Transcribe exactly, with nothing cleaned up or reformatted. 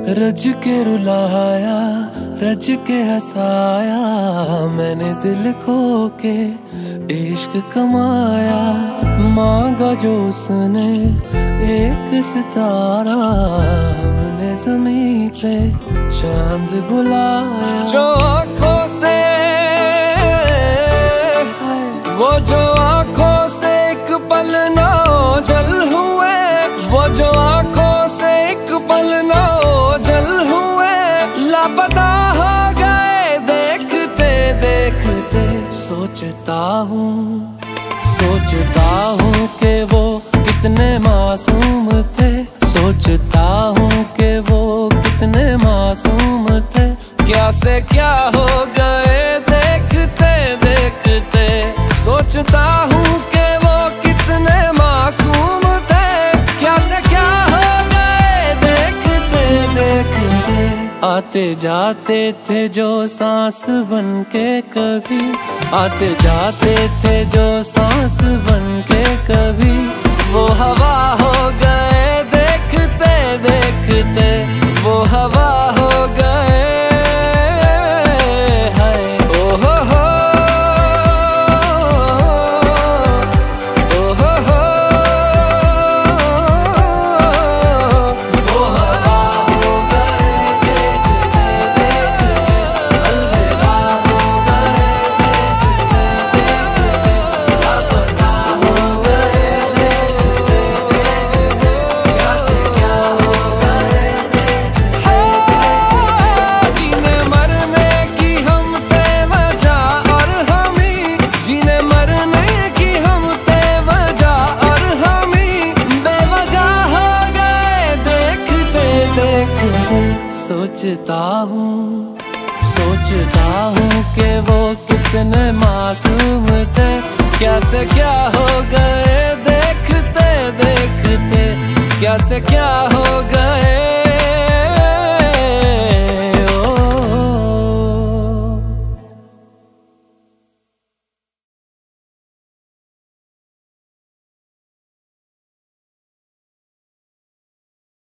रज के रुलाया, रज के हंसाया, मैंने दिल खो के इश्क कमाया। मांगा जो उसने एक सितारा, हमने ज़मीं पे चांद बुलाया। जो आँखों से वो जो आँखों से एक पल ना ओझल हुए, वो जो आँखों से एक पल ना ओझल हुए, लापता हो गए देखते देखते। सोचता हूँ सोचता हूँ कि वो कितने मासूम थे, सोचता हूँ कि वो कितने मासूम थे। क्या से क्या हो गए देखते देखते। सोचता हूँ कि वो कितने मासूम थे, क्या से क्या हो गए देखते देखते। आते जाते थे जो सांस बन के कभी, आते जाते थे जो सांस बन के कभी, वो हवा हो गए देखते देखते। वो हवा हो गए। सोचता हूँ सोचता हूँ कि वो कितने मासूम थे, क्या से क्या हो गए देखते देखते। क्या से क्या हो